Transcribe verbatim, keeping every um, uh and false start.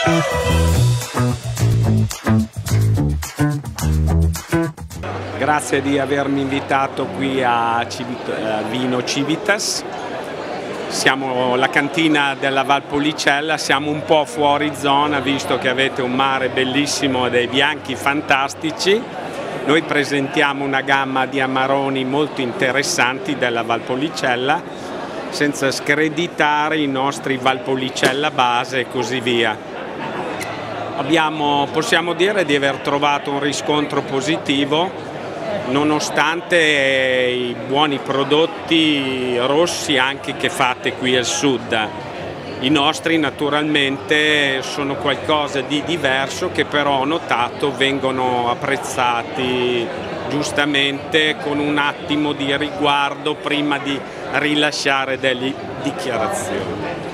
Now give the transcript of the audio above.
Grazie di avermi invitato qui a, Civit a Vino Civitas. Siamo la cantina della Valpolicella, siamo un po' fuori zona visto che avete un mare bellissimo e dei bianchi fantastici. Noi presentiamo una gamma di amaroni molto interessanti della Valpolicella, senza screditare i nostri Valpolicella base e così via. Abbiamo, possiamo dire di aver trovato un riscontro positivo nonostante i buoni prodotti rossi anche che fate qui al sud. I nostri naturalmente sono qualcosa di diverso che però ho notato vengono apprezzati giustamente con un attimo di riguardo prima di rilasciare delle dichiarazioni.